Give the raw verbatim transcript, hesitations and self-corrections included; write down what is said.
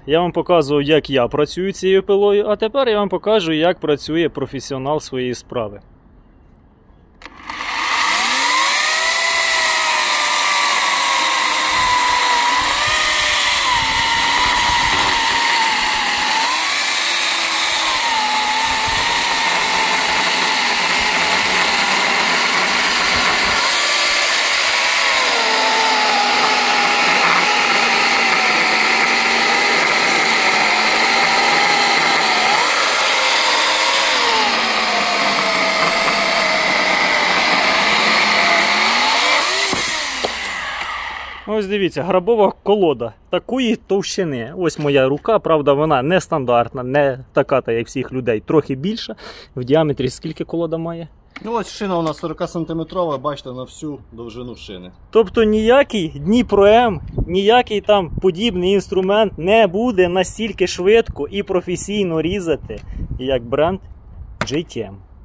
Я вам показував, як я працюю цією пилою, а тепер я вам покажу, як працює професіонал своєї справи. Ось дивіться, грабова колода такої товщини. Ось моя рука, правда, вона не стандартна, не така, як всіх людей, трохи більша. В діаметрі скільки колода має? Ну ось шина у нас сорок сантиметрова, бачите, на всю довжину шини. Тобто ніякий Дніпро М, ніякий там подібний інструмент не буде настільки швидко і професійно різати, як бренд джей ті ем.